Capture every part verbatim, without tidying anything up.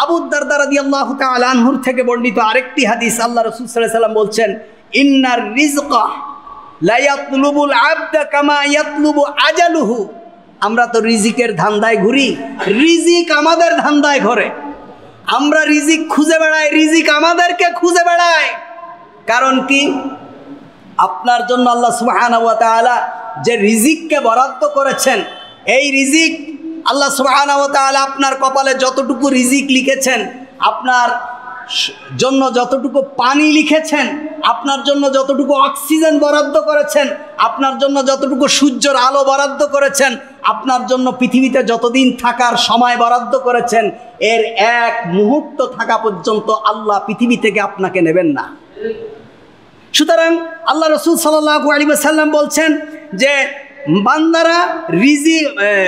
আবু দারদা রাদিয়াল্লাহু তাআলা আনহুর থেকে বর্ণিত আরেকটি হাদিস, আল্লাহ রাসূল সাল্লাল্লাহু আলাইহি ওয়াসাল্লাম বলছেন, ইন্নার রিজকা লা ইয়াতলুবুল আবদা কামা ইয়াতলুবু আজালুহু। আমরা তো রিজিকের ধান্দায় ঘুরি, রিজিক আমাদের ধান্দায় ঘরে। আমরা রিজিক খুঁজে বেড়াই, রিজিক আমাদেরকে খুঁজে বেড়ায়। কারণ কি? আপনার জন্য আল্লাহ সুবহানাহু ওয়া তাআলা যে রিজিককে বরাদ্দ করেছেন, এই রিজিক আল্লাহ সুবহানাহু ওয়া তাআলা আপনার কপালে যতটুকু রিজিক লিখেছেন, আপনার জন্য যতটুকু পানি লিখেছেন, আপনার জন্য যতটুকু অক্সিজেন বরাদ্দ করেছেন, আপনার জন্য যতটুকু সূর্যের আলো বরাদ্দ করেছেন, আপনার জন্য পৃথিবীতে যতদিন থাকার সময় বরাদ্দ করেছেন, এর এক মুহূর্ত থাকা পর্যন্ত আল্লাহ পৃথিবী থেকে আপনাকে নেবেন না। সুতরাং আল্লাহ রাসূল সাল্লাল্লাহু আলাইহি ওয়াসাল্লাম বলছেন যে বান্দারা রিজিক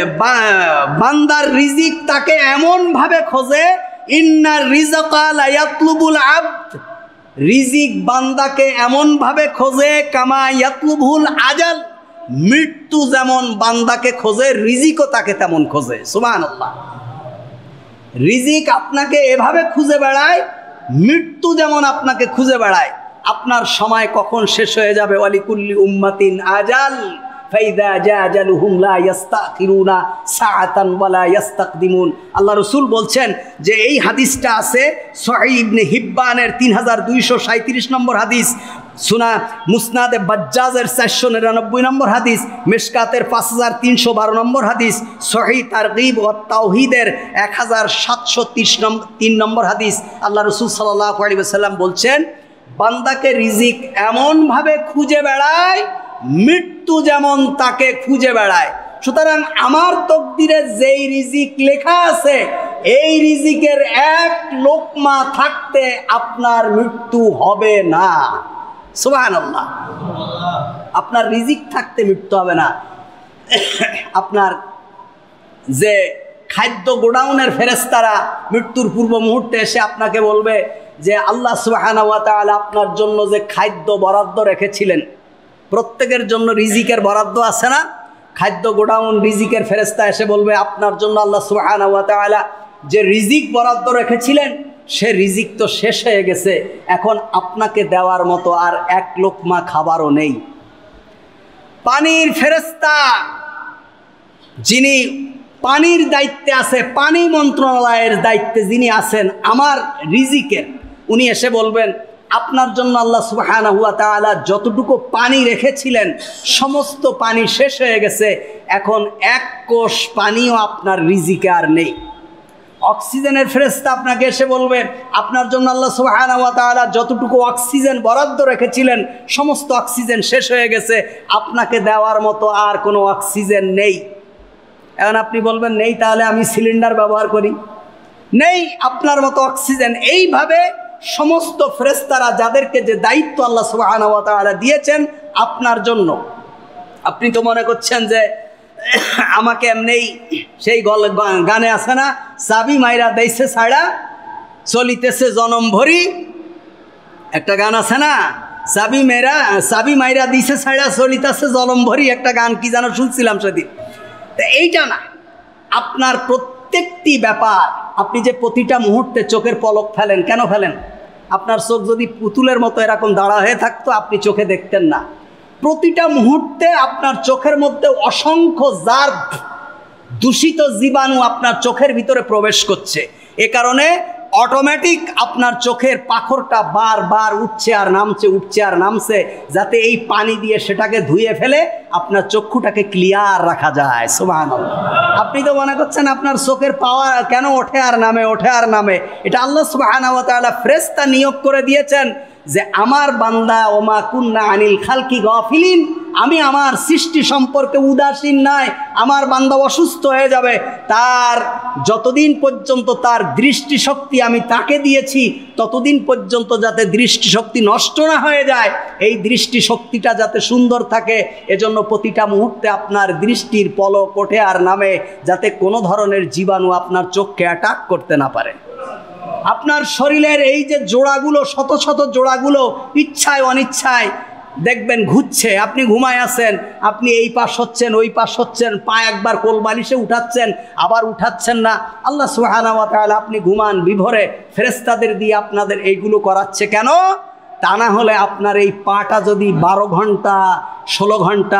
বান্দার রিজিক তাকে এমনভাবে খোঁজে, ইন্নার রিজকা লা ইয়াতলুবুল আবদ, রিজিক বান্দাকে এমনভাবে খোঁজে কামা ইয়াতলুবুল আজাল, মৃত্যু যেমন বান্দাকে খোঁজে রিজিকও তাকে তেমন খোঁজে। সুবহানাল্লাহ। রিজিক আপনাকে এভাবে খুঁজে বেড়ায়, মৃত্যু যেমন আপনাকে খুঁজে বেড়ায়। আপনার সময় কখন শেষ হয়ে যাবে, ওয়ালিকুল্লি উম্মাতিন আজাল ফাইদা জা আজালুহুম লা ইস্তাখিরুনা সাআতান ওয়ালা ইস্তাকদিমুন। আল্লাহ রাসূল বলছেন যে এই হাদিসটা আছে সহিহ ইবনে হিব্বানের তিন হাজার দুইশো সাঁইত্রিশ নম্বর হাদিস, সুনা মুসনাদে বাজ্জাজের চারশো নিরানব্বই নম্বর হাদিস, মিশকাতের পাঁচ হাজার তিনশো বারো নম্বর হাদিস, সহিহ তারগিব ও তাওহীদের এক হাজার সাতশো তিরিশ নম্বর তিন নম্বর হাদিস। আল্লাহ রাসূল সাল্লাল্লাহু আলাইহি ওয়াসাল্লাম বলছেন, বান্দাকে রিজিক এমনভাবে খুঁজে বেড়ায়, মৃত্যু যেমন তাকে খুঁজে বেড়ায়। সুতরাং আমার তকদিরে যেই রিজিক লেখা আছে, এই রিজিকের এক লোকমা থাকতে আপনার মৃত্যু হবে না। সুবহানাল্লাহ। আপনার রিজিক থাকতে মৃত্যু হবে না। আপনার যে খাদ্য গোডাউনের ফেরেশতারা মৃত্যুর পূর্ব মুহূর্তে এসে আপনাকে বলবে যে আল্লাহ সুবহানাহু ওয়া তাআলা আপনার জন্য যে খাদ্য বরাদ্দ রেখেছিলেন, প্রত্যেকের জন্য রিজিকের বরাদ্দ আছে না? খাদ্য গোডাউন রিজিকের ফেরেশতা এসে বলবে আপনার জন্য আল্লাহ সুবহানাহু ওয়া তাআলা যে রিজিক বরাদ্দ রেখেছিলেন, সে রিজিক তো শেষ হয়ে গেছে, এখন আপনাকে দেওয়ার মতো আর এক লোকমা খাবারও নেই। পানির ফেরেশতা যিনি পানির দায়িত্বে আছে, পানি মন্ত্রণালয়ের দায়িত্বে যিনি আছেন আমার রিজিকের, উনি এসে বলবেন আপনার জন্য আল্লাহ সুবহানাহু ওয়া তাআলা যতটুকু পানি রেখেছিলেন সমস্ত পানি শেষ হয়ে গেছে, এখন এক কোষ পানিও আপনার রিজিকে আর নেই। অক্সিজেনের ফেরেশতা আপনাকে এসে বলবে আপনার জন্য আল্লাহ সুবহানাহু ওয়া তাআলা যতটুকু অক্সিজেন বরাদ্দ রেখেছিলেন সমস্ত অক্সিজেন শেষ হয়ে গেছে, আপনাকে দেওয়ার মতো আর কোনো অক্সিজেন নেই। এখন আপনি বলবেন নেই, তাহলে আমি সিলিন্ডার ব্যবহার করি। নেই আপনার মতো অক্সিজেন। এইভাবে সমস্ত ফেরেশতারা যাদেরকে যে দায়িত্ব আল্লাহ সুবহানাহু ওয়া তাআলা দিয়েছেন আপনার জন্য, আপনি তো মনে করছেন যে আমাকে এমনি সেই গানে আছে না, চাবি মাইরা দেইছে ছাড়া চলিতেছে জনম ভরি, একটা গান আছে না, চাবি মেরা চাবি মাইরা দিছে ছাড়া চলিতেছে জনম ভরি, একটা গান কি যেন শুনছিলাম সেদিন। তো এইটা না, আপনার প্রত্যেকটি ব্যাপার, আপনি যে প্রতিটা মুহূর্তে চোখের পলক ফেলেন, কেন ফেলেন? আপনার চোখ যদি পুতুলের মতো এরকম দাঁড়া হয়ে থাকতো আপনি চোখে দেখতেন না। প্রতিটা মুহূর্তে আপনার চোখের মধ্যে অসংখ্য জার্ম, দূষিত জীবাণু আপনার চোখের ভিতরে প্রবেশ করছে। এ কারণে অটোমেটিক আপনার চোখের পাথরটা বারবার উঠছে আর নামছে, উঠছে আর নামছে, যাতে এই পানি দিয়ে সেটাকে ধুয়ে ফেলে আপনার চক্ষুটাকে ক্লিয়ার রাখা যায়। সুবহানাল্লাহ। আপনি তো মনে করছেন আপনার চোখের পাওয়ার কেন ওঠে আর নামে, ওঠে আর নামে, এটা আল্লাহ সুবহানাহু ওয়া তাআলা ফেরেশতা নিয়োগ করে দিয়েছেন যে আমার বান্দা ওমা কুন্না আনিল খালকি গাফিলিন, আমি আমার সৃষ্টি সম্পর্কে উদাসীন নাই। আমার বান্দা অসুস্থ হয়ে যাবে, তার যতদিন পর্যন্ত তার দৃষ্টিশক্তি আমি তাকে দিয়েছি ততদিন পর্যন্ত যাতে দৃষ্টিশক্তি নষ্ট না হয়ে যায়, এই দৃষ্টিশক্তিটা যাতে সুন্দর থাকে, এজন্য প্রতিটা মুহূর্তে আপনার দৃষ্টির পলক ওঠে আর নামে, যাতে কোনো ধরনের জীবাণু আপনার চোখকে অ্যাটাক করতে না পারে। আপনার শরীরের এই যে জোড়াগুলো, শত শত জোড়াগুলো ইচ্ছায় অনিচ্ছায় দেখবেন ঘুরছে, আপনি ঘুমায় আছেন, আপনি এই পাশ হচ্ছেন ওই পাশ হচ্ছেন, পা একবার কোল বালিশে উঠাচ্ছেন আবার উঠাচ্ছেন না। আল্লাহ সুবহানাহু ওয়া তাআলা আপনি ঘুমান বিভোরে ফেরেশতাদের দিয়ে আপনাদের এইগুলো করাচ্ছে কেন? তা না হলে আপনার এই পাটা যদি বারো ঘন্টা ষোলো ঘন্টা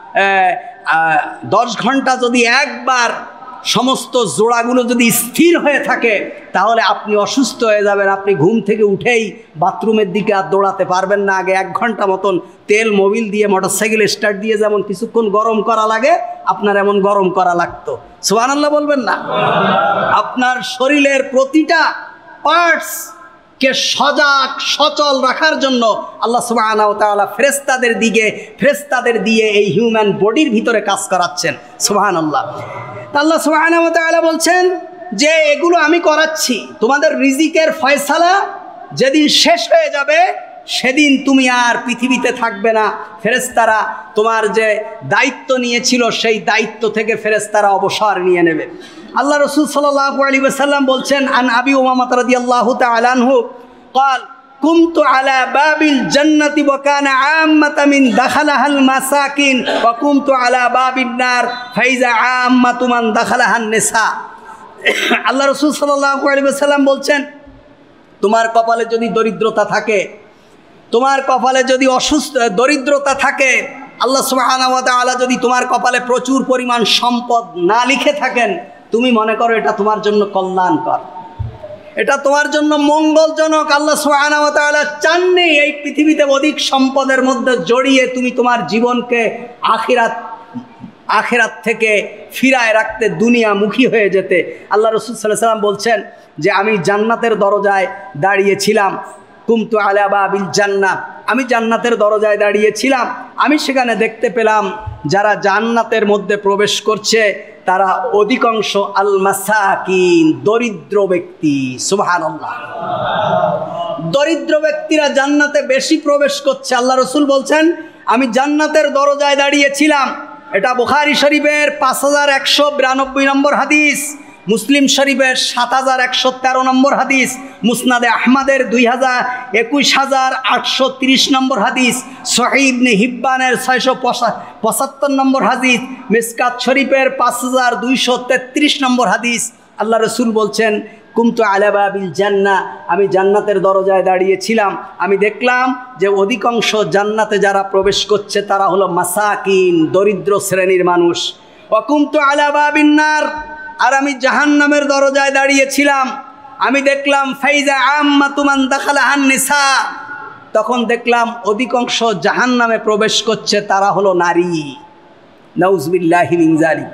দশ ঘন্টা যদি একবার সমস্ত জোড়াগুলো যদি স্থির হয়ে থাকে তাহলে আপনি অসুস্থ হয়ে যাবেন। আপনি ঘুম থেকে উঠেই বাথরুমের দিকে আর দৌড়াতে পারবেন না। আগে এক ঘন্টা মতন তেল মোবিল দিয়ে মোটরসাইকেল স্টার্ট দিয়ে যেমন কিছুক্ষণ গরম করা লাগে আপনার এমন গরম করা লাগতো। সুবহানাল্লাহ বলবেন না? আপনার শরীরের প্রতিটা পার্টস কে সজাগ সচল রাখার জন্য আল্লাহ সুবহানাহু ওয়া তাআলা ফেরেশতাদের দিকে ফেরেশতাদের দিয়ে এই হিউম্যান বডির ভিতরে কাজ করাচ্ছেন। সুবহানাল্লাহ। আল্লাহ সুবহানাহু ওয়া তাআলা বলছেন যে এগুলো আমি করাচ্ছি, তোমাদের রিজিকের ফয়সালা যেদিন শেষ হয়ে যাবে সেদিন তুমি আর পৃথিবীতে থাকবে না। ফেরেশতারা তোমার যে দায়িত্ব নিয়েছিল সেই দায়িত্ব থেকে ফেরেশতারা অবসর নিয়ে নেবে। আল্লাহ রাসূল সাল্লাল্লাহু আলাইহি ওয়াসাল্লাম বলছেন, আন আবি উমামা রাদিয়াল্লাহু তাআলা আনহু قال كنت على باب الجنة وكان عامة من دخلها المساكين وكنت على باب النار فإذا عامة من دخلها النساء। আল্লাহ রাসূল সাল্লাল্লাহু আলাইহি ওয়াসাল্লাম বলছেন, তোমার কপালে যদি দরিদ্রতা থাকে, তোমার কপালে যদি অসুস্থ দরিদ্রতা থাকে, আল্লাহ সুবহানাহু ওয়া তাআলা যদি তোমার কপালে প্রচুর পরিমাণ সম্পদ না লিখে থাকেন, তুমি মনে করো এটা তোমার জন্য কল্যাণকর, এটা তোমার জন্য মঙ্গলজনক। আল্লাহ সুবহানাহু ওয়া তাআলা চাননি এই পৃথিবীতে অধিক সম্পদের মধ্যে জড়িয়ে তুমি তোমার জীবনকে আখিরাত আখিরাত থেকে ফিরায় রাখতে, দুনিয়ামুখী হয়ে যেতে। আল্লাহ রাসূল সাল্লাল্লাহু আলাইহি ওয়াসাল্লাম বলছেন যে আমি জান্নাতের দরজায় দাঁড়িয়েছিলাম, কুমতু আলা বাবিল জান্নাহ, আমি জান্নাতের দরজায় দাঁড়িয়েছিলাম, আমি সেখানে দেখতে পেলাম যারা জান্নাতের মধ্যে প্রবেশ করছে তারা অধিকাংশ আল মাসাকিন, দরিদ্র ব্যক্তি। সুবহানাল্লাহ। দরিদ্র ব্যক্তিরা জান্নাতে বেশি প্রবেশ করছে। আল্লাহ রাসূল বলছেন আমি জান্নাতের দরজায় দাঁড়িয়েছিলাম। এটা বুখারী শরীফের পাঁচ হাজার একশো বিরানব্বই নম্বর হাদিস, মুসলিম শরীফের সাত হাজার একশো তেরো নম্বর হাদিস, মুসনাদে আহমদের দুই হাজার একুশ হাজার আটশো তিরিশ নম্বর হাদিস, সহিহ ইবনে হিব্বানের ছয়শো পঁচাত্তর নম্বর হাদিস, মিসকাত শরীফের পাঁচ হাজার দুইশো তেত্রিশ নম্বর হাদিস। আল্লাহ রসুল বলছেন কুমতু আলা বাবিল জান্নাহ, আমি জান্নাতের দরজায় দাঁড়িয়েছিলাম, আমি দেখলাম যে অধিকাংশ জান্নাতে যারা প্রবেশ করছে তারা হলো মাসাকিন, দরিদ্র শ্রেণীর মানুষ। ওয়া কুমতু আলা বাবিন নার, আর আমি জাহান্নামের দরজায় দাঁড়িয়েছিলাম, আমি দেখলাম ফাইজা আম্মাতু মান দাখালাহান নিসা, তখন দেখলাম অধিকাংশ জাহান্নামে প্রবেশ করছে তারা হলো নারী। নাউজুবিল্লাহি মিন যালিক।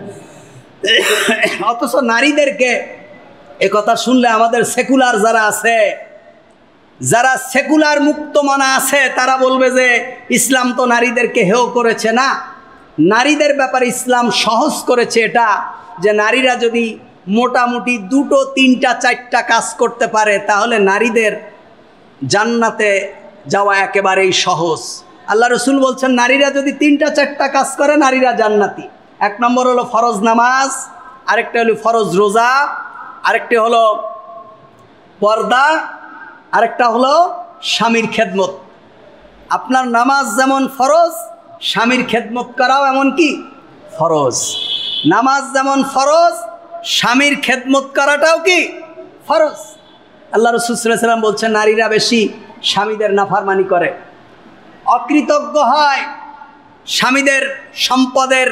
অথচ নারীদেরকে এ কথা শুনলে আমাদের সেকুলার যারা আছে, যারা সেকুলার মুক্ত মনা আছে, তারা বলবে যে ইসলাম তো নারীদেরকে হেয় করেছে। না, নারীদের ব্যাপারে ইসলাম সহজ করেছে এটা যে নারীরা যদি মোটামুটি দুটো তিনটা চারটা কাজ করতে পারে তাহলে নারীদের জান্নাতে যাওয়া একেবারেই সহজ। আল্লাহ রসুল বলছেন নারীরা যদি তিনটা চারটা কাজ করে নারীরা জান্নাতি। এক নম্বর হলো ফরজ নামাজ, আরেকটা হলো ফরজ রোজা, আরেকটা হলো পর্দা, আরেকটা হলো স্বামীর খেদমত। আপনার নামাজ যেমন ফরজ, স্বামীর খেদমত করাও এমন কি ফরজ। নামাজ যেমন ফরজ, স্বামীর খেদমত করাটাও কি ফরজ। আল্লাহ রাসূল সাল্লাল্লাহু আলাইহি ওয়াসাল্লাম বলছেন নারীরা বেশি স্বামীদের নাফরমানি করে, অকৃতজ্ঞ হয়, স্বামীদের সম্পদের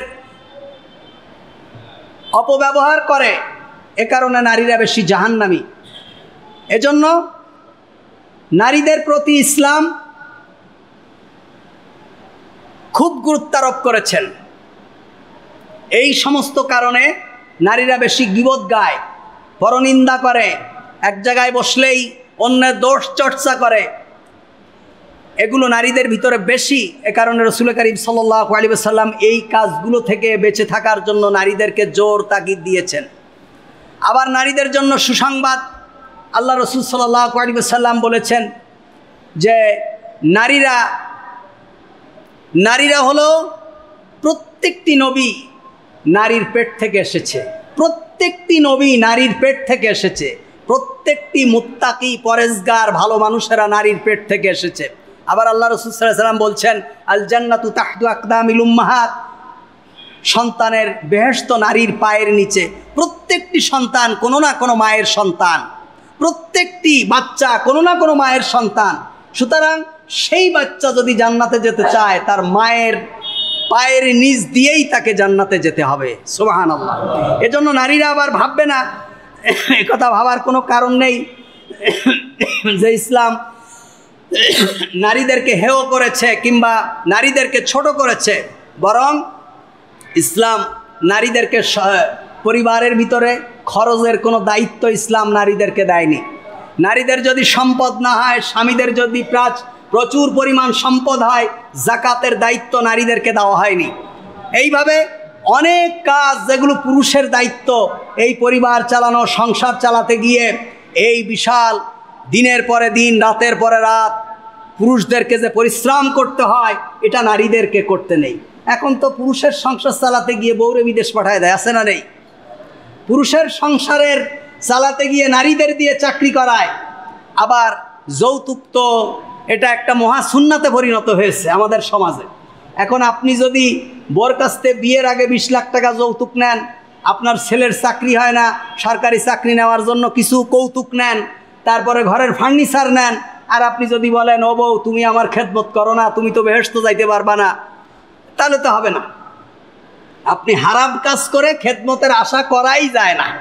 অপব্যবহার করে, এ কারণে নারীরা বেশি জাহান্নামী। এজন্য নারীদের প্রতি ইসলাম খুব গুরুত্ব আরোপ করেছেন। এই সমস্ত কারণে নারীরা বেশি গীবত গায়, পরনিন্দা করে, এক জায়গায় বসলেই অন্যের দোষ চর্চা করে, এগুলো নারীদের ভিতরে বেশি। এ কারণে রাসূল করিম সাল্লাল্লাহু আলাইহি ওয়াসাল্লাম এই কাজগুলো থেকে বেঁচে থাকার জন্য নারীদেরকে জোর তাগিদ দিয়েছেন। আবার নারীদের জন্য সুসংবাদ, আল্লাহ রাসূল সাল্লাল্লাহু আলাইহি ওয়াসাল্লাম বলেছেন যে নারীরা নারীরা হলো প্রত্যেকটি নবী নারীর পেট থেকে এসেছে, প্রত্যেকটি নবী নারীর পেট থেকে এসেছে, প্রত্যেকটি মুত্তাকি পরেজগার ভালো মানুষেরা নারীর পেট থেকে এসেছে। আবার আল্লাহ রাসূল সাল্লাল্লাহু আলাইহি ওয়াসাল্লাম বলছেন আল জান্নাতু তাহতু আকদামিল উম্মাহাত, সন্তানের বেহেশত নারীর পায়ের নিচে। প্রত্যেকটি সন্তান কোনো না কোনো মায়ের সন্তান, প্রত্যেকটি বাচ্চা কোনো না কোনো মায়ের সন্তান। সুতরাং সেই বাচ্চা যদি জান্নাতে যেতে চায় তার মায়ের পায়ের নিচ দিয়েই তাকে জান্নাতে যেতে হবে। সুবহানাল্লাহ। এজন্য নারীরা আবার ভাববে না, একথা ভাবার কোনো কারণ নেই যে ইসলাম নারীদেরকে হেয় করেছে কিংবা নারীদেরকে ছোট করেছে, বরং ইসলাম নারীদেরকে পরিবারের ভিতরে খরচের কোনো দায়িত্ব ইসলাম নারীদেরকে দেয়নি। নারীদের যদি সম্পদ না হয়, স্বামীদের যদি প্রাচ প্রচুর পরিমাণ সম্পদ হয়, জাকাতের দায়িত্ব নারীদেরকে দেওয়া হয়নি। এইভাবে অনেক কাজ যেগুলো পুরুষের দায়িত্ব, এই পরিবার চালানো, সংসার চালাতে গিয়ে এই বিশাল দিনের পরে দিন, রাতের পরে রাত পুরুষদেরকে যে পরিশ্রম করতে হয়, এটা নারীদেরকে করতে নেই। এখন তো পুরুষের সংসার চালাতে গিয়ে বউরে বিদেশ পাঠায় দেয়, আছে না নেই? পুরুষের সংসারের চালাতে গিয়ে নারীদের দিয়ে চাকরি করায়। আবার যৌতুক তো এটা একটা মহা সুন্নাতে পরিণত হয়েছে আমাদের সমাজে। এখন আপনি যদি বোর কাছ থেকে বিয়ের আগে বিশ লাখ টাকা যৌতুক নেন, আপনার ছেলের চাকরি হয় না, সরকারি চাকরি নেওয়ার জন্য কিছু কৌতুক নেন, তারপরে ঘরের ফার্নিচার নেন, আর আপনি যদি বলেন ও বউ তুমি আমার খেদমত করো না, তুমি তো বেহেশত যাইতে পারবা না, তাহলে তো হবে না। আপনি হারাম কাজ করে খেদমতের আশা করাই যায় না।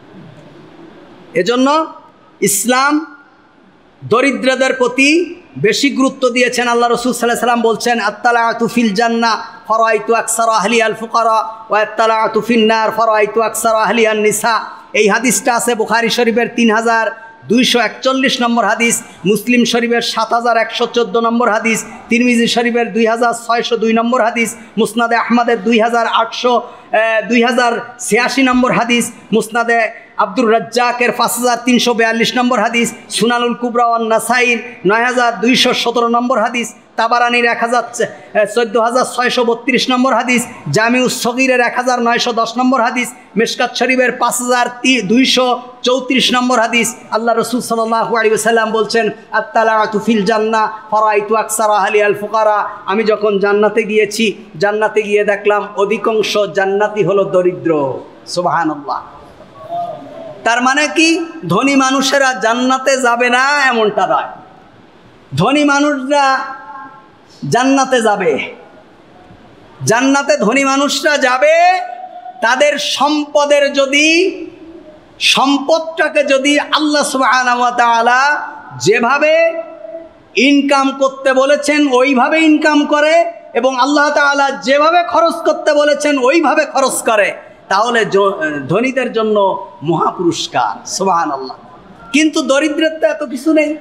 এজন্য ইসলাম দরিদ্রদের প্রতি বেশি গুরুত্ব দিয়েছেন। আল্লাহ রাসূল সাল্লাল্লাহু আলাইহি ওয়াসাল্লাম বলছেন আত্তালাআতু ফিল জান্নাহ ফারাআইতু আকসারা আহলিয়াল ফুকারা ওয়া আত্তালাআতু ফিন নার ফারাআইতু আকসারা আহলিয়ান নিসা। এই হাদিসটা আছে বুখারী শরীফের তিন হাজার দুইশো একচল্লিশ নম্বর হাদিস, মুসলিম শরীফের সাত হাজার একশো চোদ্দো নম্বর হাদিস, তিরমিজি শরীফের দুই হাজার ছয়শো দুই নম্বর হাদিস, মুসনাদে আহমদের দুই হাজার আটশো দুই হাজার ছিয়াশি নম্বর হাদিস, মুসনাদে আব্দুর রাজ্জাকের পাঁচ হাজার তিনশো বিয়াল্লিশ নম্বর হাদিস, সুনানুল কুবরা ওয়ান নাসাইর নয় হাজার দুইশো সতেরো নম্বর হাদিস, তাবারানির এক হাজার চোদ্দ হাজার ছয়শো বত্রিশ নম্বর হাদিস, জামিউস সগীরের এক হাজার নয়শো দশ নম্বর হাদিস, মিশকাত শরীফের পাঁচ হাজার দুইশো চৌত্রিশ নম্বর হাদিস। আল্লাহ রাসূল সাল্লাল্লাহু আলাইহি ওয়াসাল্লাম বলছেন আত্তালাআতু ফিল জান্নাহ ফারাআইতু আকসারা আহলিয়াল ফুকারা। আমি যখন জান্নাতে গিয়েছি, জান্নাতে গিয়ে দেখলাম অধিকাংশ জান্নাতি হলো দরিদ্র। সুবহানাল্লাহ। তার মানে কি ধনী মানুষেরা জান্নাতে যাবে না এমনটা নয়, ধনী মানুষরা জান্নাতে যাবে। জান্নাতে ধনী মানুষরা যাবে তাদের সম্পদের যদি সম্পদটাকে যদি আল্লাহ সুবহানাহু ওয়া তাআলা যেভাবে ইনকাম করতে বলেছেন ওইভাবে ইনকাম করে, এবং আল্লাহ তাআলা যেভাবে খরচ করতে বলেছেন ওইভাবে খরচ করে, তাহলে ধনীদের জন্য মহাপুরস্কার। সুবহানাল্লাহ। কিন্তু দরিদ্রের তো এত কিছু নেই।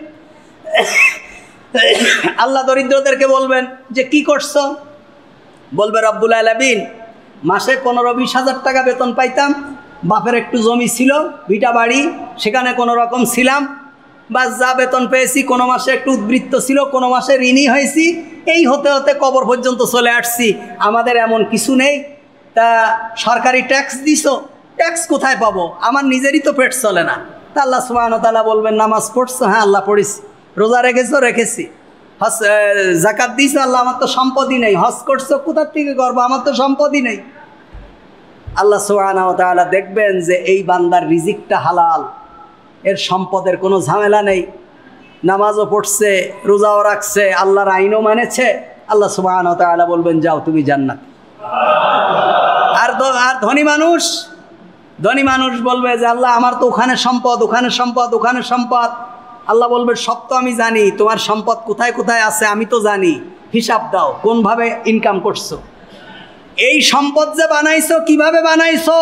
আল্লাহ দরিদ্রদেরকে বলবেন যে কি করছো? বলবে রব্বুল আলামিন মাসে পনেরো বিশ হাজার টাকা বেতন পাইতাম, বাপের একটু জমি ছিল, ভিটা বাড়ি, সেখানে কোনো রকম ছিলাম, বাস যা বেতন পেয়েছি, কোনো মাসে একটু উদ্বৃত্ত ছিল, কোনো মাসে ঋণী হয়েছি, এই হতে হতে কবর পর্যন্ত চলে আসছি, আমাদের এমন কিছু নেই। তা সরকারি ট্যাক্স দিছো, ট্যাক্স কোথায় পাবো? আমার নিজেরই তো পেট চলে না। তা আল্লাহ সুবহানাহু ওয়া তাআলা বলবেন নামাজ পড়ছো? হ্যাঁ আল্লাহ পড়েছি। রোজা রেখেছো? রেখেছি। হজ জাকাত দিছো? আল্লাহ আমার তো সম্পদই নেই। হজ করছো? কোথার থেকে করবো? আমার তো সম্পদই নেই। আল্লাহ সুবহানাহু ওয়া তাআলা দেখবেন যে এই বান্দার রিজিকটা হালাল, এর সম্পদের কোনো ঝামেলা নেই, নামাজও পড়ছে, রোজাও রাখছে, আল্লাহর আইনও মানেছে। আল্লাহ সুবহানাহু ওয়া তাআলা বলবেন যাও তুমি জান্নাত। আর আর ধনী মানুষ ধনী মানুষ বলবে যে আল্লাহ আমার তো ওখানে সম্পদ, ওখানে সম্পদ, ওখানে সম্পদ। আল্লাহ বলবে সব তো আমি জানি, তোমার সম্পদ কোথায় কোথায় আছে আমি তো জানি, হিসাব দাও কোনভাবে ইনকাম করছো, এই সম্পদ যে বানাইছো কিভাবে বানাইছো,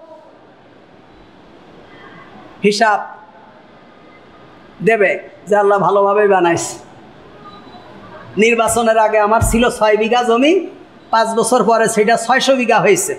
হিসাব দেবে যে আল্লাহ ভালোভাবেই বানাইছে। নির্বাচনের আগে আমার ছিল ছয় বিঘা জমি, পাঁচ বছর পরে সেটা ছয়শো বিঘা হয়েছে।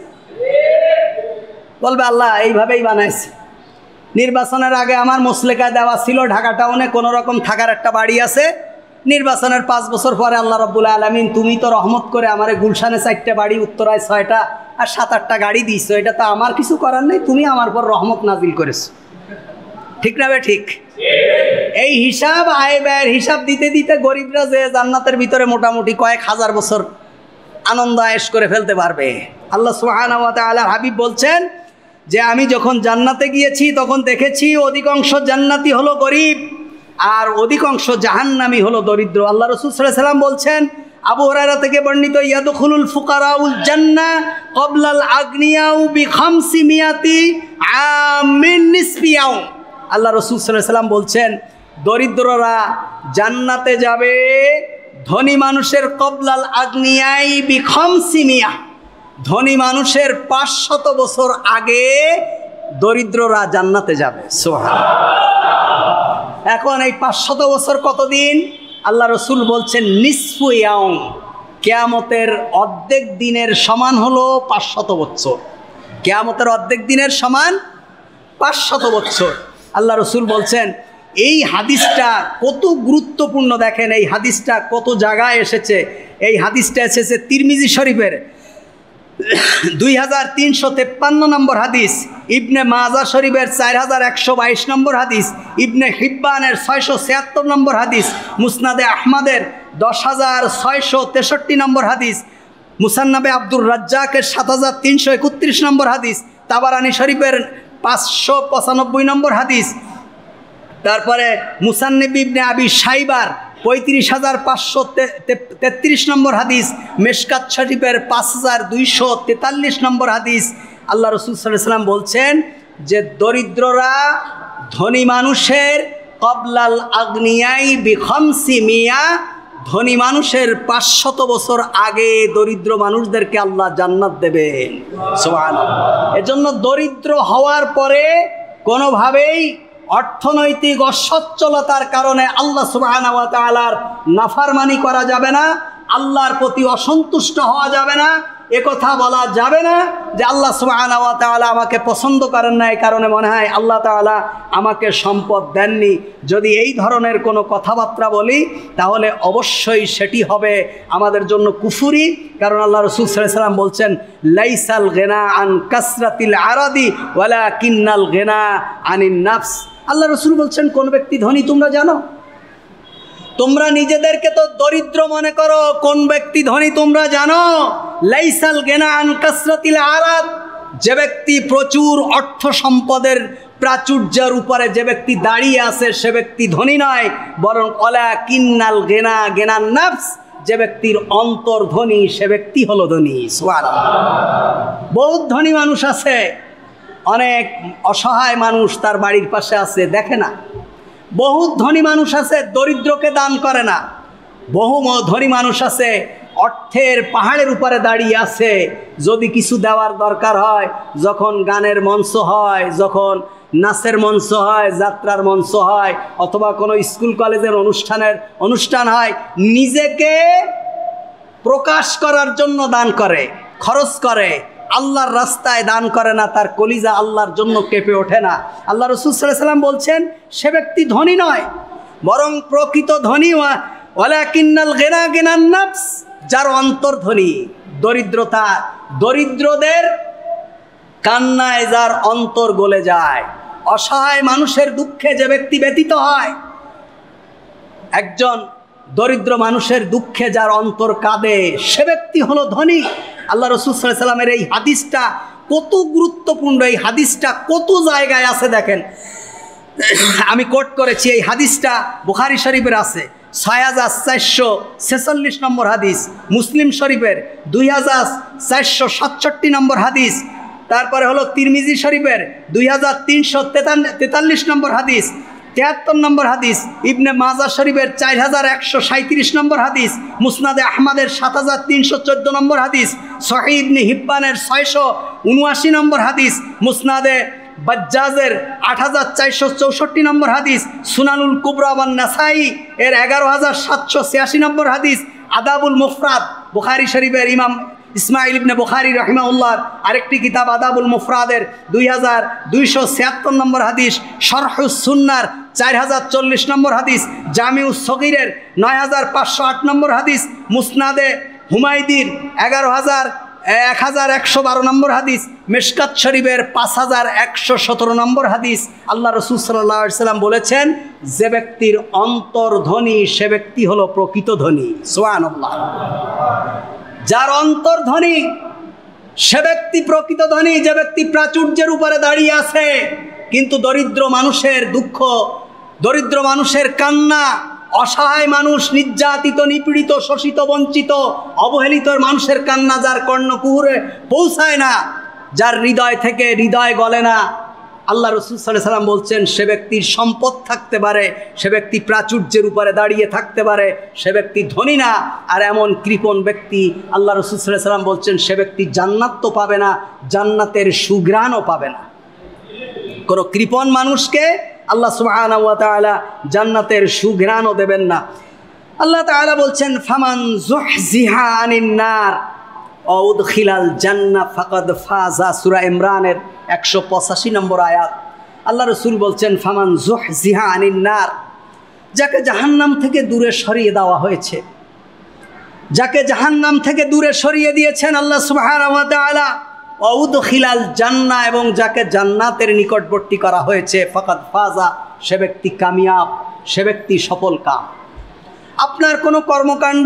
বলবে আল্লাহ এইভাবেই বানাইছে। নির্বাচনের আগে আমার মুসলেকায় দেওয়া ছিল ঢাকা টাউনে কোনো রকম থাকার একটা বাড়ি আছে, নির্বাচনের পাঁচ বছর পরে আল্লাহ রাব্বুল আলামিন তুমি তো রহমত করে আমারে গুলশানে চারটা বাড়ি, উত্তরায় ছয়টা আর সাত আটটা গাড়ি দিয়েছো, এটা তো আমার কিছু করার নেই, তুমি আমার পর রহমত নাজিল করেছো। ঠিক না বে ঠিক? এই হিসাব আয় ব্যয়ের হিসাব দিতে দিতে গরিবরা যে জান্নাতের ভিতরে মোটামুটি কয়েক হাজার বছর আনন্দ আয়েশ করে ফেলতে পারবে। আল্লাহ সুবহানাহু ওয়া তাআলা হাবিব বলছেন যে আমি যখন জান্নাতে গিয়েছি তখন দেখেছি অধিকাংশ জান্নাতি হলো গরিব আর অধিকাংশ জাহান্নামী হলো দরিদ্র। আল্লাহ রাসূল সাল্লাল্লাহু আলাইহি ওয়াসাল্লাম বলছেন, আবু হুরায়রা থেকে বর্ণিত, ইয়াদখুলুল ফুকারাউল জান্নাহ ক্বাবলাল আগনিয়াউ বিখামসি মিয়াতি আমিন নিসফি ইয়াউম। আল্লাহ রাসূল সাল্লাল্লাহু আলাইহি ওয়াসাল্লাম বলছেন, দরিদ্ররা জান্নাতে যাবে ধনী মানুষের ক্বাবলাল আগনিয়াই বিখামসি মিয়া, ধনী মানুষের পাঁচশত বছর আগে দরিদ্ররা জান্নাতে যাবে। সুবহানাল্লাহ। এখন এই পাঁচশত বছর কতদিন? আল্লাহ রসুল বলছেন নিসফু ইয়াউম, কিয়ামতের অর্ধেক দিনের সমান হলো পাঁচশত বছর। কিয়ামতের অর্ধেক দিনের সমান পাঁচশত বছর। আল্লাহ রসুল বলছেন এই হাদিসটা কত গুরুত্বপূর্ণ, দেখেন এই হাদিসটা কত জায়গায় এসেছে। এই হাদিসটা এসেছে তিরমিজি শরীফের দুই হাজার তিনশো তেপ্পান্ন নম্বর হাদিস, ইবনে মাজা শরীফের চার হাজার একশো বাইশ নম্বর হাদিস, ইবনে হিব্বানের ছয়শো ছিয়াত্তর নম্বর হাদিস, মুসনাদে আহমদের দশ হাজার ছয়শো তেষট্টি নম্বর হাদিস, মুসান্নাবে আব্দুর রাজ্জাকের সাত হাজার তিনশো একত্রিশ নম্বর হাদিস, তাবারানি শরীফের পাঁচশো পঁচানব্বই নম্বর হাদিস, তারপরে মুসান্নিব ইবনে আবি শাইবার পঁয়ত্রিশ হাজার পাঁচশো তেত্রিশ নম্বর হাদিস, মেশকাত শরীফের পাঁচ হাজার দুইশো তেতাল্লিশ নম্বর হাদিস। আল্লাহ রসুল সাল্লাল্লাহু আলাইহি ওয়াসাল্লাম বলছেন যে দরিদ্ররা ধনী মানুষের ক্বাবলাল আগনিয়াই বিখামসি মিয়া, ধনী মানুষের পাঁচশত বছর আগে দরিদ্র মানুষদেরকে আল্লাহ জান্নাত দেবেন। সুবহানাল্লাহ। এজন্য দরিদ্র হওয়ার পরে কোনোভাবেই অর্থনৈতিক অসচ্ছলতার কারণে আল্লাহ সুবহানাহু ওয়া তাআলার নাফরমানি করা যাবে না, আল্লাহর প্রতি অসন্তুষ্ট হওয়া যাবে না। একথা বলা যাবে না যে আল্লাহ সুবহানাহু ওয়া তাআলা আমাকে পছন্দ করেন না, এই কারণে মনে হয় আল্লাহ তাআলা আমাকে সম্পদ দেননি। যদি এই ধরনের কোনো কথাবার্তা বলি তাহলে অবশ্যই সেটি হবে আমাদের জন্য কুফরি। কারণ আল্লাহ রাসূল সাল্লাল্লাহু আলাইহি ওয়াসাল্লাম বলছেন, লাইসাল গিনা আন কাসরাতিল আরাদি ওয়ালাকিন্নাল গিনা আনিন নাফস। আল্লাহ রাসূল বলছেন, কোন ব্যক্তি ধনী তোমরা জানো? তোমরা নিজেদেরকে তো দরিদ্র মনে করো, কোন ব্যক্তি ধনী তোমরা জানো? লাইসাল গিনা আন কাসরাতিল আরাদ, যে ব্যক্তি প্রচুর অর্থ সম্পদের প্রাচুর্যের উপরে যে ব্যক্তি দাঁড়িয়ে আছে সে ব্যক্তি ধনী নয়, বরং ওয়ালাকিন্নাল গিনা গিনান নাফস, যে ব্যক্তির অন্তর ধনী সে ব্যক্তি হলো ধনী। সুবহানাল্লাহ। বহুত ধনী মানুষ আছে, অনেক অসহায় মানুষ তার বাড়ির পাশে আছে, দেখে না। বহুত ধনী মানুষ আছে দরিদ্রকে দান করে না। বহু ধনী মানুষ আছে অর্থের পাহাড়ের উপরে দাঁড়িয়ে আছে, যদি কিছু দেওয়ার দরকার হয়, যখন গানের মঞ্চ হয়, যখন নাচের মঞ্চ হয়, যাত্রার মঞ্চ হয়, অথবা কোনো স্কুল কলেজের অনুষ্ঠানের অনুষ্ঠান হয়, নিজেকে প্রকাশ করার জন্য দান করে, খরচ করে, আল্লাহর রাস্তায় দান করে না, তার কলিজা আল্লাহর জন্য কেঁপে ওঠে না। আল্লাহ রাসূল সাল্লাল্লাহু আলাইহি ওয়াসাল্লাম বলছেন সে ব্যক্তি ধনী নয়, বরং প্রকৃত ধনী ওয়ালাকিন্নাল গিনা গিনান নাফস, যার অন্তর ধনী। দরিদ্রতা, দরিদ্রদের কান্নায় যার অন্তর গলে যায়, অসহায় মানুষের দুঃখে যে ব্যক্তি ব্যথিত হয়, একজন দরিদ্র মানুষের দুঃখে যার অন্তর কাঁদে সে ব্যক্তি হলো ধনী। আল্লাহ রাসূল সাল্লাল্লাহু আলাইহি ওয়াসাল্লামের এই হাদিসটা কত গুরুত্বপূর্ণ, এই হাদিসটা কত জায়গায় আছে দেখেন। আমি কোট করেছি, এই হাদিসটা বুখারী শরীফের আছে ছয় হাজার চারশো ছেচল্লিশ নম্বর হাদিস, মুসলিম শরীফের দুই হাজার চারশো সাতষট্টি নম্বর হাদিস, তারপরে হলো তিরমিজি শরীফের দুই হাজার তিনশো তেতাল্লিশ নম্বর হাদিস, তেহাত্তর নম্বর হাদিস, ইবনে মাজা শরীফের চার হাজার একশো সাঁত্রিশ নম্বর হাদিস, মুসনাদে আহমদের সাত হাজার তিনশো চোদ্দো নম্বর হাদিস, সহিহ ইবনে হিব্বানের ছয়শো উনআশি নম্বর হাদিস, মুসনাদে বাজ্জাজের আট হাজার চারশো চৌষট্টি নম্বর হাদিস, সুনানুল কুবরা ওয়ান নাসাই এর এগারো হাজার সাতশো ছিয়াশি নম্বর হাদিস, আদাবুল মুফরাদ বুখারী শরীফের ইমাম ইসমাইল ইবনে বুখারী রাহিমাহুল্লাহর আরেকটি কিতাব আদাবুল মুফরাদের দুই হাজার দুইশো ছিয়াত্তর নম্বর হাদিস, শরহুস সুন্নার চার হাজার চল্লিশ নম্বর হাদিস, জামিউস সগীরের নয় হাজার পাঁচশো আট নম্বর হাদিস, মুসনাদে হুমায়দির এগারো হাজার এক হাজার একশো বারো নম্বর হাদিস, মিশকাত শরীফের পাঁচ হাজার একশো সতেরো নম্বর হাদিস। আল্লাহ রাসূল সাল্লাল্লাহু আলাইহি ওয়াসাল্লাম বলেছেন, যে ব্যক্তির অন্তর ধনী সে ব্যক্তি হলো প্রকৃত ধনী। সুবহানাল্লাহ। যার অন্তর ধনী সে ব্যক্তি প্রকৃত ধনী। যে ব্যক্তি প্রাচুর্যের উপরে দাঁড়িয়ে আছে কিন্তু দরিদ্র মানুষের দুঃখ, দরিদ্র মানুষের কান্না, অসহায় মানুষ, নির্যাতিত, নিপীড়িত, শোষিত, বঞ্চিত, অবহেলিত মানুষের কান্না যার কর্ণকুহরে পৌঁছায় না, যার হৃদয় থেকে হৃদয় গলে না, আল্লাহ রাসূল সাল্লাল্লাহু আলাইহি ওয়াসাল্লাম বলছেন সে ব্যক্তির সম্পদ থাকতে পারে, সে ব্যক্তি প্রাচুর্যের উপরে দাঁড়িয়ে থাকতে পারে, সে ব্যক্তি ধনী না। আর এমন কৃপণ ব্যক্তি আল্লাহ রাসূল সাল্লাল্লাহু আলাইহি ওয়াসাল্লাম বলছেন সে ব্যক্তি জান্নাত তো পাবে না, জান্নাতের সুঘ্রাণও পাবে না। কোনো কৃপণ মানুষকে আল্লাহ সুবহানাহু ওয়া তাআলা জান্নাতের সুঘ্রাণও দেবেন না। আল্লাহ তাআলা বলছেন, ফামান যুহজিহা আনিন নার ওয়া উদখিলাল জান্নাহ ফাকাদ ফাজা। সূরা ইমরানের একশো পঁচাশি নম্বর আয়াত। আল্লাহ রাসূল বলছেন, ফামান যুহজিহা আনিন নার, যাকে জাহান্নাম থেকে দূরে সরিয়ে দেওয়া হয়েছে, যাকে জাহান্নাম থেকে দূরে সরিয়ে দিয়েছেন আল্লাহ সুবহানাহু ওয়া তাআলা, ওয়া উদখিলাল জান্নাহ, এবং যাকে জান্নাতের নিকটবর্তী করা হয়েছে, ফাকাদ ফাজা, সে ব্যক্তি কামিয়াব, সে ব্যক্তি সফল কাম। আপনার কোনো কর্মকাণ্ড,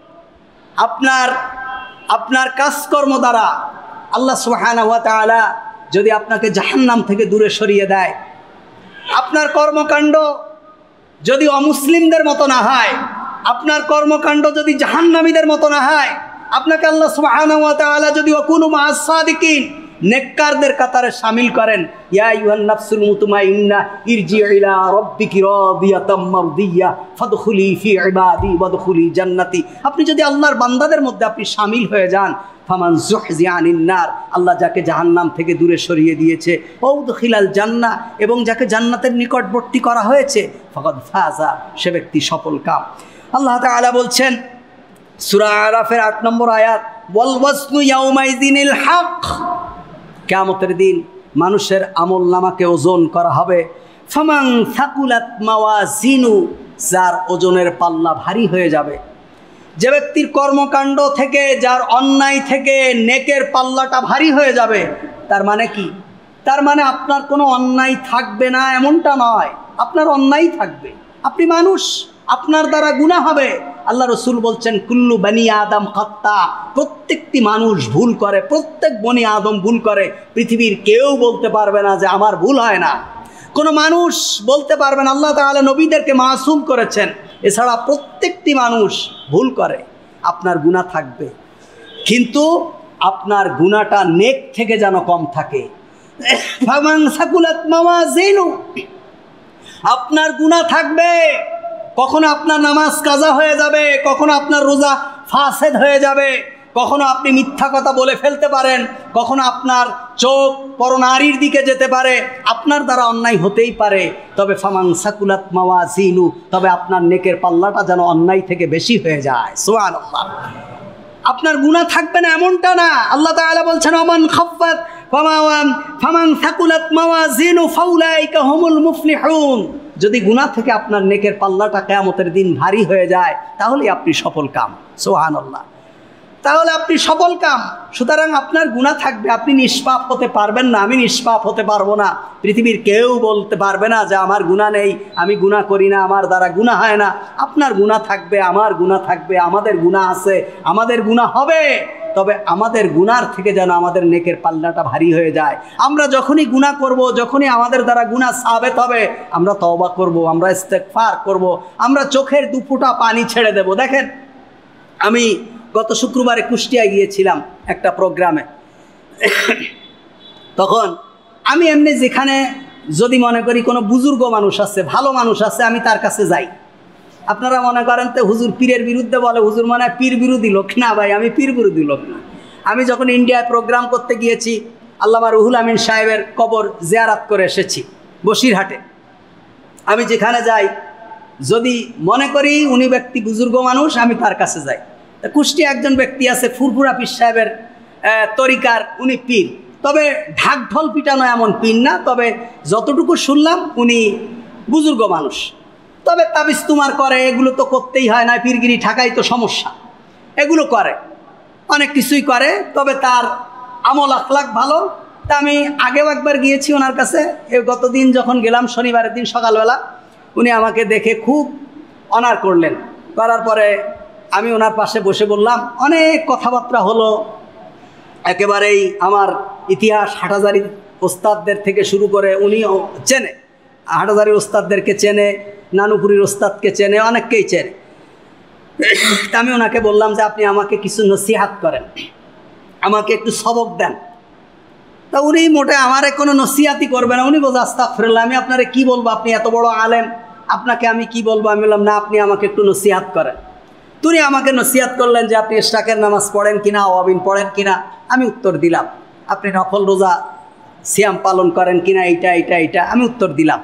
আপনার আপনার কাজকর্ম দ্বারা আল্লাহ সুবহানাহু ওয়া তাআলা যদি আপনাকে জাহান্নাম থেকে দূরে সরিয়ে দেয়, আপনার কর্মকাণ্ড যদি অমুসলিমদের মতো না হয়, আপনার কর্মকাণ্ড যদি জাহান্নামীদের মতো না হয়, আপনাকে আল্লাহ সুবহানাহু ওয়া তাআলা যদি ওয়াকুনু মা'আস সাদিকিন, নেককারদের কাতারে শামিল করেন, ইয়া আইয়ুহান নাফসুল মুতমাইন্নাহ ইরজিই ইলা রাব্বিকি রাদিয়াতাম মারদিয়া ফাদখুলি ফি ইবাদি ওয়াদখুলি জান্নাতি। আপনি যদি আল্লাহর বান্দাদের মধ্যে আপনি শামিল হয়ে যান, ফামান যুহজিহা আনিন নার, আল্লাহ যাকে জাহান্নাম থেকে দূরে সরিয়ে দিয়েছে, ওয়া উদখিলাল জান্নাহ, এবং যাকে জান্নাতের নিকটবর্তী করা হয়েছে, ফাকাদ ফাজা, সে ব্যক্তি সফল কাম। আল্লাহ তাআলা বলছেন সূরা আরাফের আট নম্বর আয়াত, ওয়াল ওয়াজনু ইয়াউমাইযিনিল হক, কিয়ামতের দিন মানুষের আমল নামাকে ওজন করা হবে। ফামান সাকুলাত মাওয়াজিনু, যার ওজনের পাল্লা ভারী হয়ে যাবে। যে ব্যক্তির কর্মকাণ্ড থেকে, যার অন্যায় থেকে নেকের পাল্লাটা ভারী হয়ে যাবে, তার মানে কি? তার মানে আপনার কোনো অন্যায় থাকবে না এমনটা নয়, আপনার অন্যায় থাকবে। আপনি মানুষ, আপনার দ্বারা গুনাহ হবে। আল্লাহ রাসূল বলছেন, কুল্লু বনি আদম খাত্তা, প্রত্যেকটি মানুষ ভুল করে, প্রত্যেক বনি আদম ভুল করে। পৃথিবীর কেউ বলতে পারবে না যে আমার ভুল হয় না। কোনো মানুষ বলতে পারবে না, আল্লাহ তাআলা নবীদেরকে মাসুম করেছেন, এছাড়া প্রত্যেকটি মানুষ ভুল করে। আপনার গুনাহ থাকবে, কিন্তু আপনার গুনাহটা নেক থেকে যেন কম থাকে। ফামান সাকুলাত মাওয়াজিনু, আপনার গুনাহ থাকবে, কখনো আপনার নামাজ কাজা হয়ে যাবে, কখনো আপনার রোজা ফাসেদ হয়ে যাবে, কখনো আপনি মিথ্যা কথা বলে ফেলতে পারেন, কখনো আপনার চোখ পরনারীর দিকে যেতে পারে, আপনার দ্বারা অন্যায় হতেই পারে। তবে ফামান সাকুলাত মাওয়াজিনু, তবে আপনার নেকের পাল্লাটা যেন অন্যায় থেকে বেশি হয়ে যায়। সুবহানাল্লাহ। আপনার গুনাহ থাকবে না এমনটা না। আল্লাহ তাআলা বলছেন, ওমান খাফফাত ফামান সাকুলাত মাওয়াজিনু ফাউলাইকা হুমুল মুফলিহুন, যদি গুনাহ থেকে আপনার নেকের পাল্লাটা কিয়ামতের দিন ভারী হয়ে যায়, তাহলে আপনি সফল কাম। সুবহানাল্লাহ। তাহলে আপনি সফল কাম। সুতরাং আপনার গুনাহ থাকবে, আপনি নিষ্পাপ হতে পারবেন না, আমি নিষ্পাপ হতে পারবো না। পৃথিবীর কেউ বলতে পারবে না যে আমার গুনাহ নেই, আমি গুনাহ করি না, আমার দ্বারা গুনাহ হয় না। আপনার গুনাহ থাকবে, আমার গুনাহ থাকবে, আমাদের গুনাহ আছে, আমাদের গুনাহ হবে। তবে আমাদের গুনার থেকে যেন আমাদের নেকের পাল্লাটা ভারী হয়ে যায়। আমরা যখনই গুনাহ করব, যখনই আমাদের দ্বারা গুনাহ সাবেত হবে, আমরা তওবা করব, আমরা ইস্তেগফার করব, আমরা চোখের দুফোঁটা পানি ছেড়ে দেব। দেখেন, আমি গত শুক্রবারে কুষ্টিয়ায় গিয়েছিলাম একটা প্রোগ্রামে। তখন আমি এমনি যেখানে যদি মনে করি কোনো বুজুর্গ মানুষ আছে, ভালো মানুষ আছে, আমি তার কাছে যাই। আপনারা মনে করেন তো হুজুর পীরের বিরুদ্ধে বলে, হুজুর মানে পীর বিরোধী লোক না। ভাই, আমি পীর বিরোধী লোক না। আমি যখন ইন্ডিয়ায় প্রোগ্রাম করতে গিয়েছি, আল্লামা রুহুল আমিন সাহেবের কবর জিয়ারাত করে এসেছি বসিরহাটে। আমি যেখানে যাই, যদি মনে করি উনি ব্যক্তি বুজুর্গ মানুষ, আমি তার কাছে যাই। কুষ্টিয়া একজন ব্যক্তি আছে ফুরফুরা পীর সাহেবের তরিকার, উনি পীর, তবে ঢাক ঢোল পিটানো এমন পীর না। তবে যতটুকু শুনলাম উনি বুজুর্গ মানুষ। তবে তাবিজ তুমার করে, এগুলো তো করতেই হয়, না পীরগিরি ঠাকাই তো সমস্যা, এগুলো করে। অনেক কিছুই করে, তবে তার আমল আখলাক ভালো। তা আমি আগেও একবার গিয়েছি ওনার কাছে, এই গতদিন যখন গেলাম শনিবারের দিন সকালবেলা, উনি আমাকে দেখে খুব অনার করলেন। করার পরে আমি ওনার পাশে বসে বললাম, অনেক কথাবার্তা হলো, একেবারেই আমার ইতিহাস হাটহাজারী ওস্তাদদের থেকে শুরু করে উনিও চেনে, হাটহাজারী ওস্তাদদেরকে চেনে, নানুপুরীর ওস্তাদকে চেনে, অনেককেই চেনে। তা আমি ওনাকে বললাম যে আপনি আমাকে কিছু নসিহাত করেন, আমাকে একটু সবক দেন। তা উনি মোটে আমারে কোনো নসিহাতই করবে না, উনি বলছে আস্তাগফিরুল্লাহ, আমি আপনারে কি বলবো, আপনি এত বড় আলেম, আপনাকে আমি কি বলবো। আমি বললাম না, আপনি আমাকে একটু নসিহাত করেন। তিনি আমাকে নসিহাত করলেন যে আপনি ইশরাকের নামাজ পড়েন কিনা, আওয়াবিন পড়েন কিনা। আমি উত্তর দিলাম। আপনি নফল রোজা সিয়াম পালন করেন কিনা, এইটা এইটা এইটা আমি উত্তর দিলাম।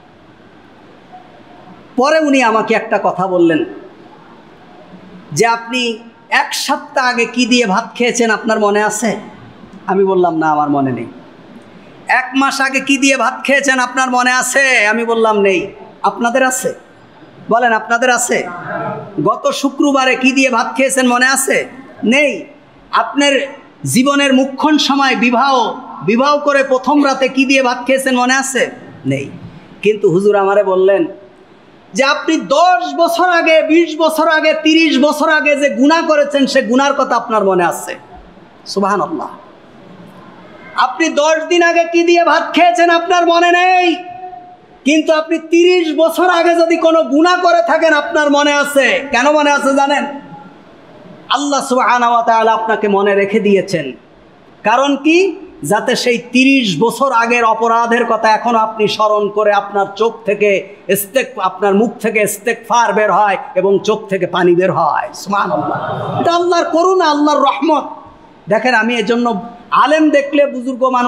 পরে উনি আমাকে একটা কথা বললেন যে আপনি এক সপ্তাহ আগে কি দিয়ে ভাত খেয়েছেন আপনার মনে আছে? আমি বললাম না, আমার মনে নেই। এক মাস আগে কি দিয়ে ভাত খেয়েছেন আপনার মনে আছে? আমি বললাম নেই। আপনাদের আছে? বলেন, আপনাদের আছে? গত শুক্রবারে কি দিয়ে ভাত খেয়েছেন মনে আছে? নেই। আপনার জীবনের মুখ্যণ সময় বিবাহ বিবাহ করে প্রথম রাতে কি দিয়ে ভাত খেয়েছেন মনে আছে? নেই। কিন্তু হুজুর আমারে বললেন যে আপনি দশ বছর আগে, বিশ বছর আগে, তিরিশ বছর আগে যে গুনাহ করেছেন সে গুনার কথা আপনার মনে আছে। সুবহানাল্লাহ। আপনি দশ দিন আগে কি দিয়ে ভাত খেয়েছেন আপনার মনে নেই, কিন্তু আপনি তিরিশ বছর আগে যদি কোনো গুনাহ করে থাকেন আপনার মনে আছে। কেন মনে আছে জানেন? আল্লাহ সুবহানাহু ওয়া তাআলা আপনাকে মনে রেখে দিয়েছেন। কারণ কি? যাতে সেই তিরিশ বছর আগের অপরাধের কথা এখন আপনি স্মরণ করে আপনার চোখ থেকে ইস্তেক আপনার মুখ থেকে ইস্তেগফার বের হয় এবং চোখ থেকে পানি বের হয়। সুবহানাল্লাহ। এটা আল্লাহর করুণা, আল্লাহর রহমত। দেখেন, আমি এজন্য আলেম দেখলে, বুজুর্গ মানুষ